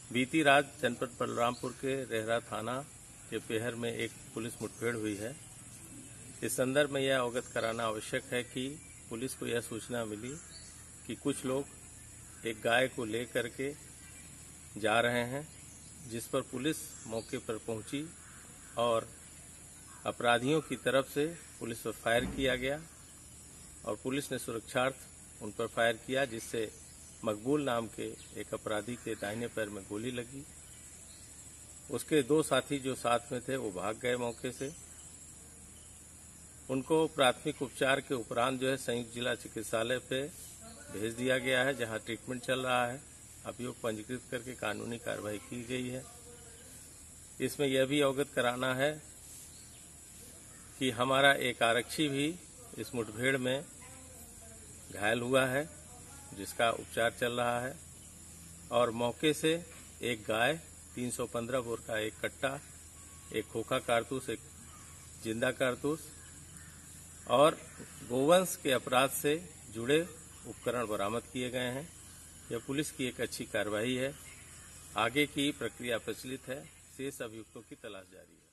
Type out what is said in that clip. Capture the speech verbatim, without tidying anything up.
बीती रात जनपद बलरामपुर के रेहरा थाना के पेहर में एक पुलिस मुठभेड़ हुई है। इस संदर्भ में यह अवगत कराना आवश्यक है कि पुलिस को यह सूचना मिली कि कुछ लोग एक गाय को लेकर के जा रहे हैं, जिस पर पुलिस मौके पर पहुंची और अपराधियों की तरफ से पुलिस पर फायर किया गया और पुलिस ने सुरक्षार्थ उन पर फायर किया, जिससे मकबूल नाम के एक अपराधी के दाहिने पैर में गोली लगी। उसके दो साथी जो साथ में थे वो भाग गए मौके से। उनको प्राथमिक उपचार के उपरांत जो है संयुक्त जिला चिकित्सालय पे भेज दिया गया है, जहां ट्रीटमेंट चल रहा है। अभियोग पंजीकृत करके कानूनी कार्रवाई की गई है। इसमें यह भी अवगत कराना है कि हमारा एक आरक्षी भी इस मुठभेड़ में घायल हुआ है, जिसका उपचार चल रहा है और मौके से एक गाय, तीन सौ पंद्रह बोर का एक कट्टा, एक खोखा कारतूस, एक जिंदा कारतूस और गोवंश के अपराध से जुड़े उपकरण बरामद किए गए हैं। यह पुलिस की एक अच्छी कार्रवाई है। आगे की प्रक्रिया प्रचलित है। शेष अभियुक्तों की तलाश जारी है।